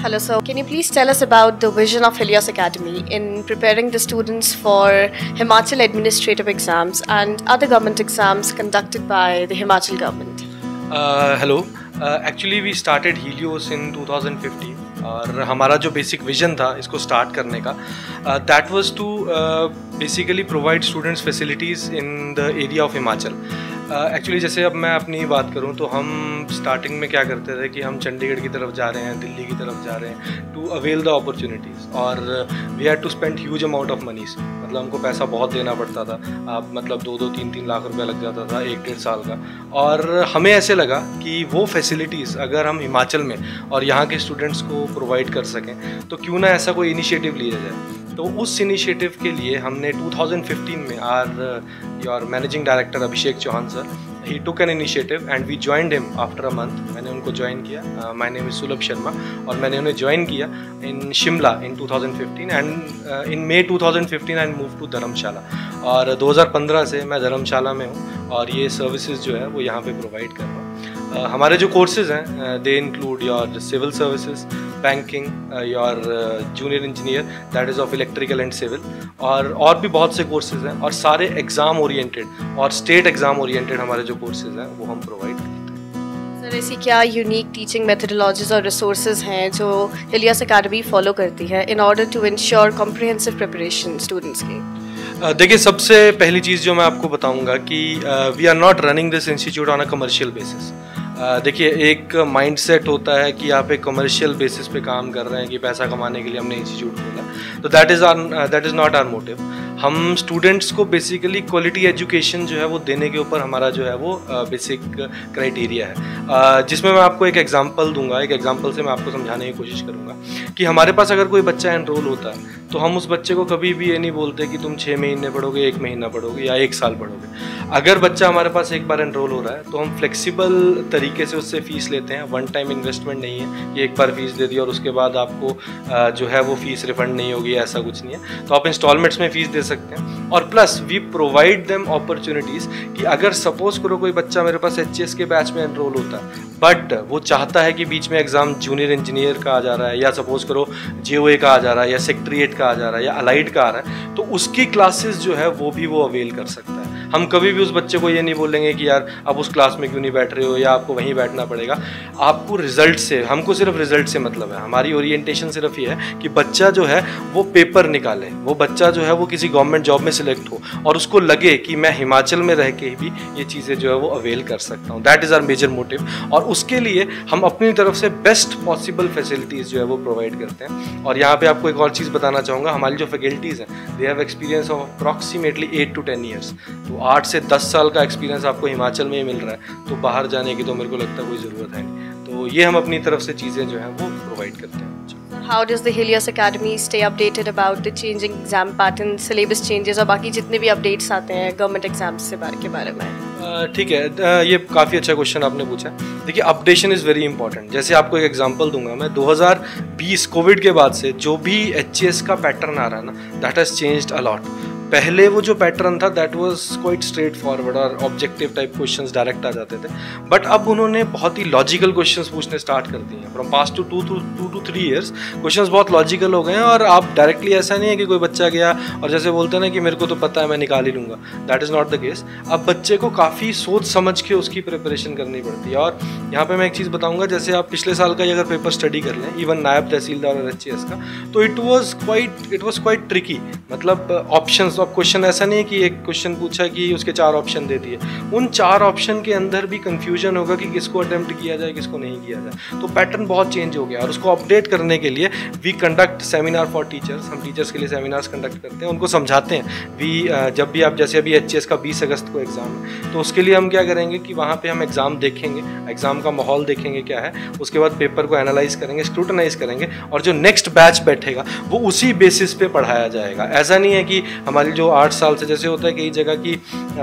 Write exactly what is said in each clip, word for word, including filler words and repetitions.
Hello, sir. Can you please tell us about the vision of Helios Academy in preparing the students for Himachal administrative exams and other government exams conducted by the Himachal government? Uh, hello. Uh, actually, we started Helios in two thousand fifteen. और हमारा जो basic vision था इसको start करने का, that was to basically provide students facilities in the area of Himachal. Actually जैसे अब मैं अपनी बात करूं तो हम स्टार्टिंग में क्या करते थे कि हम चंडीगढ़ की तरफ जा रहे हैं, दिल्ली की तरफ जा रहे हैं टू अवेल द अपॉर्चुनिटीज़, और we had to spend huge amount of monies. मतलब हमको पैसा बहुत देना पड़ता था. आप मतलब दो दो तीन तीन लाख रुपया लग जाता था एक डेढ़ साल का. और हमें ऐसे लगा कि वो फैसिलिटीज़ अगर हम हिमाचल में और यहाँ के स्टूडेंट्स को प्रोवाइड कर सकें तो क्यों ना ऐसा कोई इनिशिएटिव लिया जाए. तो उस इनिशिएटिव के लिए हमने टू थाउजेंड फिफ्टीन में are your managing director Abhishek Chauhan sir, he took an initiative and we joined him after a month. मैंने उनको ज्वाइन किया. माय नेम इज़ सुलभ शर्मा और मैंने उन्हें ज्वाइन किया in Shimla in two thousand fifteen and in May two thousand fifteen I move to Dharamshala. और दो हज़ार पंद्रह से मैं धर्मशाला में हूँ और ये सर्विसेज जो है वो यहाँ पे प्रोवाइड कर रहा हूँ. Uh, हमारे जो कोर्सेज हैं they include your civil services, banking, your junior engineer that is of electrical and civil, और और भी बहुत से कोर्सेज हैं और सारे एग्ज़ाम ओरिएंटेड और स्टेट एग्ज़ाम ओरिएंटेड हमारे जो कोर्सेज हैं वो हम प्रोवाइड करते हैं. सर, ऐसी क्या यूनिक टीचिंग मेथडोलॉजीज और रिसोर्सेज हैं जो हिलियस अकेडमी फॉलो करती है in order to ensure comprehensive preparation students की? देखिए, सबसे पहली चीज़ जो मैं आपको बताऊंगा कि we are not running this institute on a commercial basis. देखिए, एक माइंडसेट होता है कि आप एक कमर्शियल बेसिस पे काम कर रहे हैं कि पैसा कमाने के लिए हमने इंस्टीट्यूट खोला, तो that is are that is not our motive. हम स्टूडेंट्स को बेसिकली क्वालिटी एजुकेशन जो है वो देने के ऊपर हमारा जो है वो बेसिक क्राइटेरिया है, uh, जिसमें मैं आपको एक एग्जांपल दूंगा. एक एग्जांपल से मैं आपको समझाने की कोशिश करूंगा कि हमारे पास अगर कोई बच्चा एनरोल होता है तो हम उस बच्चे को कभी भी ये नहीं बोलते कि तुम छः महीने पढ़ोगे, एक महीना पढ़ोगे या एक साल पढ़ोगे. अगर बच्चा हमारे पास एक बार एनरोल हो रहा है तो हम फ्लेक्सिबल तरीके से उससे फ़ीस लेते हैं. वन टाइम इन्वेस्टमेंट नहीं है कि एक बार फीस दे दी और उसके बाद आपको जो है वो फ़ीस रिफंड नहीं होगी, ऐसा कुछ नहीं है. तो आप इंस्टॉलमेंट्स में फ़ीस दे सकते हैं. और plus we provide them opportunities कि अगर सपोज करो कोई बच्चा मेरे पास एच एस के बैच में एनरोल होता है बट वो चाहता है कि बीच में एग्ज़ाम जूनियर इंजीनियर का आ जा रहा है या सपोज करो जे ओ ए का आ जा रहा है या सेक्रेटरीट का आ जा रहा है या अलाइड का आ रहा है, तो उसकी क्लासेस जो है वो भी वो अवेल कर सकता है. हम कभी भी उस बच्चे को ये नहीं बोलेंगे कि यार आप उस क्लास में क्यों नहीं बैठ रहे हो या आपको वहीं बैठना पड़ेगा. आपको रिजल्ट से, हमको सिर्फ रिजल्ट से मतलब है. हमारी ओरिएंटेशन सिर्फ ये है कि बच्चा जो है वो पेपर निकाले, वो बच्चा जो है वो किसी गवर्नमेंट जॉब में सिलेक्ट हो और उसको लगे कि मैं हिमाचल में रह के भी ये चीज़ें जो है वो अवेल कर सकता हूँ. That is our major motive. और उसके लिए हम अपनी तरफ से बेस्ट पॉसिबल फैसिलिटीज़ जो है वो प्रोवाइड करते हैं. और यहाँ पे आपको एक और चीज़ बताना चाहूँगा, हमारी जो फैकल्टीज़ हैं they have experience of approximately eight to ten years. तो आठ से दस साल का एक्सपीरियंस आपको हिमाचल में ही मिल रहा है, तो बाहर जाने की तो मेरे को लगता है कोई ज़रूरत है नहीं. तो ये हम अपनी तरफ से चीज़ें जो हैं वो प्रोवाइड करते हैं. How does the Helios Academy stay updated about the changing exam patterns, syllabus changes और बाकी जितने भी updates आते हैं गवर्नमेंट एग्जाम्स से बारे के बारे में? ठीक uh, है, uh, ये काफ़ी अच्छा क्वेश्चन आपने पूछा. देखिए, अपडेशन इज़ वेरी इंपॉर्टेंट. जैसे आपको एक एग्जांपल दूंगा मैं, दो हज़ार बीस कोविड के बाद से जो भी एच एस का पैटर्न आ रहा है ना, that has changed a lot. पहले वो जो पैटर्न था that was quite straightforward और ऑब्जेक्टिव टाइप क्वेश्चंस डायरेक्ट आ जाते थे. बट अब उन्होंने बहुत ही लॉजिकल क्वेश्चंस पूछने स्टार्ट कर दिए हैं. From past to to to to to three years questions बहुत लॉजिकल हो गए हैं और आप डायरेक्टली ऐसा नहीं है कि कोई बच्चा गया और जैसे बोलते हैं ना कि मेरे को तो पता है मैं निकाल ही लूँगा. That is not the case. अब बच्चे को काफ़ी सोच समझ के उसकी प्रिपरेशन करनी पड़ती है. और यहाँ पर मैं एक चीज़ बताऊँगा, जैसे आप पिछले साल का ही अगर पेपर स्टडी कर लें, इवन नायब तहसीलदार और एच ए एस का, तो it was quite it was quite tricky. मतलब ऑप्शन ऑफ क्वेश्चन ऐसा नहीं कि एक क्वेश्चन पूछा कि उसके चार ऑप्शन दे दिए. उन चार ऑप्शन के अंदर भी कंफ्यूजन होगा कि किसको अटेम्प्ट किया जाए, किसको नहीं किया जाए. तो पैटर्न बहुत चेंज हो गया और उसको अपडेट करने के लिए we conduct seminar for teachers. हम टीचर्स के लिए सेमिनार्स कंडक्ट करते हैं, उनको समझाते हैं. वी जब भी आप जैसे अभी एच एस का बीस अगस्त को एग्ज़ाम है, तो उसके लिए हम क्या करेंगे कि वहाँ पर हम एग्ज़ाम देखेंगे, एग्ज़ाम का माहौल देखेंगे क्या है, उसके बाद पेपर को एनालाइज करेंगे, स्क्रूटनाइज करेंगे और जो नेक्स्ट बैच बैठेगा वो उसी बेसिस पे पढ़ाया जाएगा. ऐसा नहीं है कि हमारी जो आठ साल से जैसे होता है कई जगह की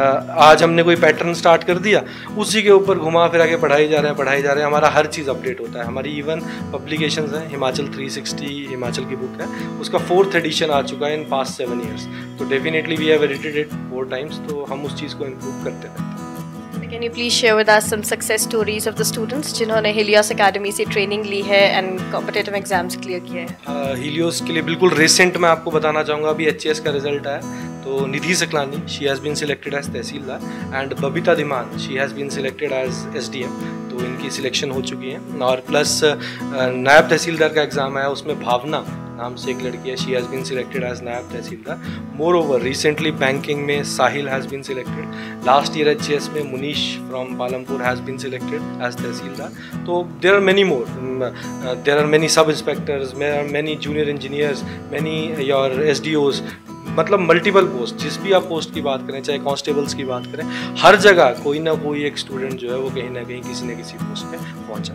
आज हमने कोई पैटर्न स्टार्ट कर दिया, उसी के ऊपर घुमा फिरा के पढ़ाई जा रहे हैं पढ़ाई जा रहे हैं हमारा हर चीज़ अपडेट होता है. हमारी इवन पब्लिकेशंस हैं, हिमाचल थ्री सिक्सटी हिमाचल की बुक है, उसका फोर्थ एडिशन आ चुका है इन पास्ट सेवन ईयर्स. तो definitely we have edited it four times. तो हम उस चीज़ को इम्प्रूव करते रहते हैं. Can you please share with us some success stories of the students जिन्होंने Helios Academy से ट्रेनिंग ली है and competitive exams क्लियर किए हैं? हीलियोस के लिए बिल्कुल रिसेंट मैं आपको बताना चाहूँगा, अभी एच एस का रिजल्ट आया तो Nidhi Saklani she has been selected as tehsildar and Babita Dhiman she has been selected as S D M, तो इनकी सिलेक्शन हो चुकी है। और प्लस नायब तहसीलदार का एग्ज़ाम आया, उसमें भावना नाम से एक लड़की है, she has been selected as naib tehsildar. Moreover recently banking में Sahil has been selected, last year H S में Munish from Palampur has been selected as tehsildar. तो there are many more, there are many sub inspectors, there are many junior engineers, many your S D Os, मतलब multiple post, जिस भी आप post की बात करें, चाहे कांस्टेबल्स की बात करें, हर जगह कोई ना कोई एक स्टूडेंट जो है वो कहीं ना कहीं किसी न किसी पोस्ट पे पहुंचा।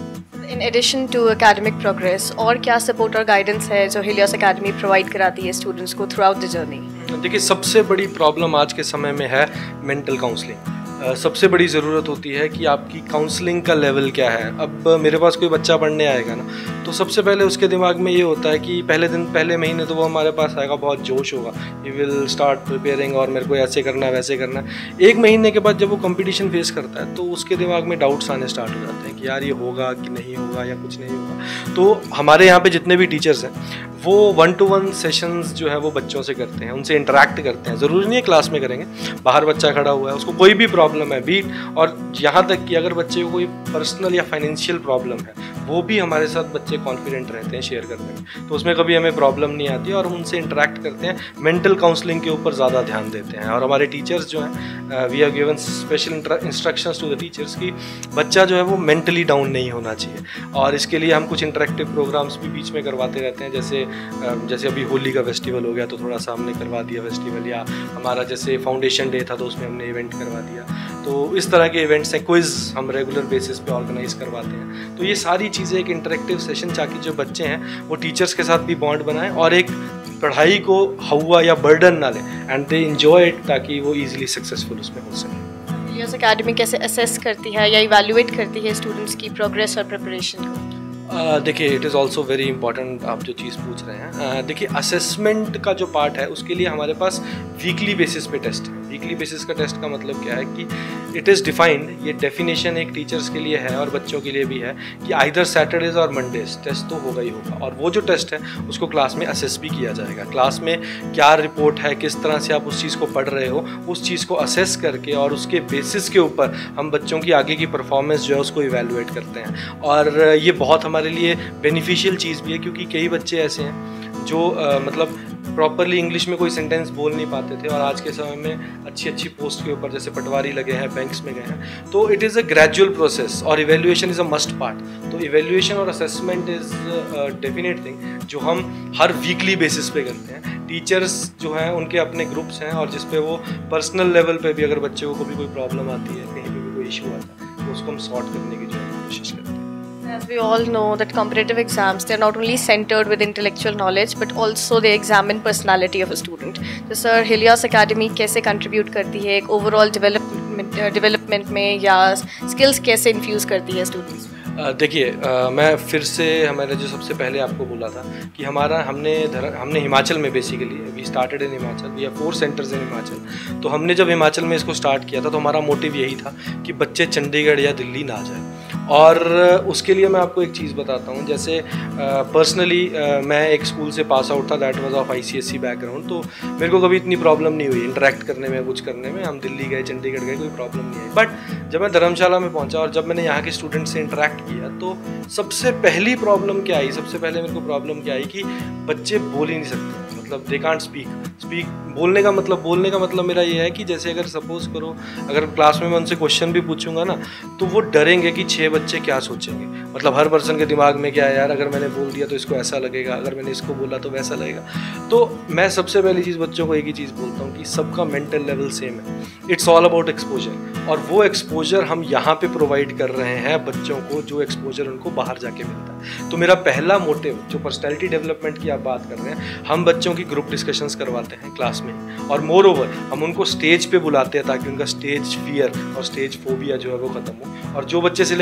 In addition to academic progress, और क्या सपोर्ट और गाइडेंस है जो Helios Academy प्रोवाइड कराती है स्टूडेंट्स को थ्रू आउट द जर्नी? देखिए, सबसे बड़ी प्रॉब्लम आज के समय में है मेंटल काउंसलिंग। Uh, सबसे बड़ी ज़रूरत होती है कि आपकी काउंसलिंग का लेवल क्या है। अब मेरे पास कोई बच्चा पढ़ने आएगा ना, तो सबसे पहले उसके दिमाग में ये होता है कि पहले दिन पहले महीने तो वो हमारे पास आएगा, बहुत जोश होगा, ही विल स्टार्ट प्रिपेयरिंग और मेरे को ऐसे करना है वैसे करना है। एक महीने के बाद जब वो कंपटीशन फेस करता है तो उसके दिमाग में डाउट्स आने स्टार्ट हो जाते हैं कि यार ये होगा कि नहीं होगा या कुछ नहीं होगा। तो हमारे यहाँ पे जितने भी टीचर्स हैं वो वन टू वन सेशंस जो है वो बच्चों से करते हैं, उनसे इंटरेक्ट करते हैं। ज़रूरी नहीं है क्लास में करेंगे, बाहर बच्चा खड़ा हुआ है, उसको कोई भी प्रॉब्लम है बीट, और यहाँ तक कि अगर बच्चे को कोई पर्सनल या फाइनेंशियल प्रॉब्लम है वो भी हमारे साथ बच्चे कॉन्फिडेंट रहते हैं शेयर करने में, तो उसमें कभी हमें प्रॉब्लम नहीं आती और उनसे इंटरेक्ट करते हैं। मेंटल काउंसलिंग के ऊपर ज़्यादा ध्यान देते हैं और हमारे टीचर्स जो हैं, we have given special instructions to the teachers कि बच्चा जो है वो मेंटली डाउन नहीं होना चाहिए। और इसके लिए हम कुछ इंटरेक्टिव प्रोग्राम्स भी बीच में करवाते रहते हैं, जैसे जैसे अभी होली का फेस्टिवल हो गया तो थोड़ा सा हमने करवा दिया फेस्टिवल, या हमारा जैसे फाउंडेशन डे था तो उसमें हमने इवेंट करवा दिया। तो इस तरह के इवेंट्स हैं, क्विज़ हम रेगुलर बेसिस पे ऑर्गेनाइज करवाते हैं। तो ये सारी चीज़ें एक इंटरेक्टिव सेशन, ताकि जो बच्चे हैं वो टीचर्स के साथ भी बॉन्ड बनाएं और एक पढ़ाई को हवा या बर्डन ना लें एंड दे एंजॉय इट, ताकि वो इजीली सक्सेसफुल उसमें हो सके। Helios Academy कैसे असेस करती है या इवैल्यूएट करती है स्टूडेंट्स की प्रोग्रेस और प्रिपरेशन को? Uh, देखिए, it is also very important, आप जो चीज़ पूछ रहे हैं। uh, देखिए, असेसमेंट का जो पार्ट है उसके लिए हमारे पास वीकली बेसिस पे टेस्ट है। वीकली बेसिस का टेस्ट का मतलब क्या है कि इट इज़ डिफाइंड, ये डेफिनेशन एक टीचर्स के लिए है और बच्चों के लिए भी है कि आइदर सैटरडेज और मंडेज टेस्ट तो होगा ही होगा, और वो जो टेस्ट है उसको क्लास में असेस भी किया जाएगा। क्लास में क्या रिपोर्ट है, किस तरह से आप उस चीज़ को पढ़ रहे हो, उस चीज़ को असेस करके और उसके बेसिस के ऊपर हम बच्चों की आगे की परफॉर्मेंस जो है उसको इवेलुएट करते हैं। और ये बहुत हमारे लिए बेनिफिशियल चीज़ भी है, क्योंकि कई बच्चे ऐसे हैं जो आ, मतलब प्रॉपरली इंग्लिश में कोई सेंटेंस बोल नहीं पाते थे और आज के समय में अच्छी अच्छी पोस्ट के ऊपर जैसे पटवारी लगे हैं, बैंक्स में गए हैं। तो it is a gradual process और evaluation is a must part. तो इवेल्युएशन और असेसमेंट इज़ डेफिनेट थिंग जो हम हर वीकली बेसिस पे करते हैं। टीचर्स जो हैं उनके अपने ग्रुप्स हैं और जिस पे वो पर्सनल लेवल पे भी अगर बच्चे को कभी कोई प्रॉब्लम आती है, कहीं पर भी कोई इशू आता है, तो उसको हम सॉर्ट करने की जो है कोशिश करते हैं। As we all know that competitive exams, they're not only centered with intellectual knowledge but also they examine personality of a student. तो सर Helios Academy कैसे contribute करती है एक overall development development में, या skills कैसे infuse करती है students? Uh, देखिए, uh, मैं फिर से हमारे जो सबसे पहले आपको बोला था कि हमारा हमने धर, हमने हिमाचल में basically we started in Himachal, we have four centres in Himachal. तो हमने जब हिमाचल में इसको स्टार्ट किया था तो हमारा मोटिव यही था कि बच्चे चंडीगढ़ या दिल्ली ना जाए। और उसके लिए मैं आपको एक चीज़ बताता हूँ, जैसे पर्सनली uh, uh, मैं एक स्कूल से पास आउट था, that was of ICSE background. तो मेरे को कभी इतनी प्रॉब्लम नहीं हुई इंटरेक्ट करने में, कुछ करने में। हम दिल्ली गए, चंडीगढ़ गए, कोई प्रॉब्लम नहीं आई। बट जब मैं धर्मशाला में पहुँचा और जब मैंने यहाँ के स्टूडेंट से इंटरेक्ट किया तो सबसे पहली प्रॉब्लम क्या आई, सबसे पहले मेरे को प्रॉब्लम क्या आई कि बच्चे बोल ही नहीं सकते, मतलब दे कांट स्पीक स्पीक बोलने का मतलब बोलने का मतलब मेरा ये है कि जैसे अगर सपोज करो अगर क्लास में मैं उनसे क्वेश्चन भी पूछूंगा ना तो वो डरेंगे कि छः बच्चे क्या सोचेंगे। मतलब हर पर्सन के दिमाग में क्या है, यार अगर मैंने बोल दिया तो इसको ऐसा लगेगा, अगर मैंने इसको बोला तो वैसा लगेगा। तो मैं सबसे पहली चीज़ बच्चों को एक ही चीज़ बोलता हूँ कि सबका मेंटल लेवल सेम है। इट्स ऑल अबाउट एक्सपोजर, और वो एक्सपोजर हम यहाँ पे प्रोवाइड कर रहे हैं बच्चों को, जो एक्सपोजर उनको बाहर जाके मिलता है। तो मेरा पहला मोटिव जो पर्सनैलिटी डेवलपमेंट की आप बात कर रहे हैं, हम बच्चों की ग्रुप डिस्कशंस करवाते हैं क्लास में, और मोर ओवर हम उनको स्टेज पे बुलाते हैं ताकि उनका स्टेज फियर और स्टेज फोबिया जो है वो खत्म हो। और जो बच्चे सिलेक्ट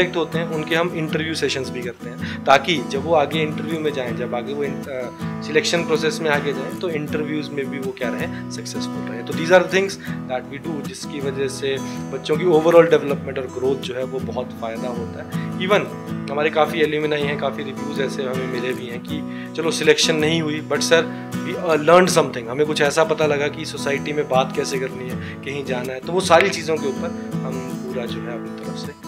सिलेक्ट होते हैं उनके हम इंटरव्यू सेशंस भी करते हैं, ताकि जब वो आगे इंटरव्यू में जाएं, जब आगे वो सिलेक्शन प्रोसेस में आगे जाएं तो इंटरव्यूज़ में भी वो क्या रहें, सक्सेसफुल रहें। तो these are things that we do, जिसकी वजह से बच्चों की ओवरऑल डेवलपमेंट और ग्रोथ जो है वो बहुत फ़ायदा होता है। इवन हमारे काफ़ी एल्यूमिनाई हैं, काफ़ी रिव्यूज़ ऐसे हमें मिले भी हैं कि चलो सिलेक्शन नहीं हुई but sir we learn something, हमें कुछ ऐसा पता लगा कि सोसाइटी में बात कैसे करनी है, कहीं जाना है, तो वो सारी चीज़ों के ऊपर हम पूरा जो है अपनी तरफ से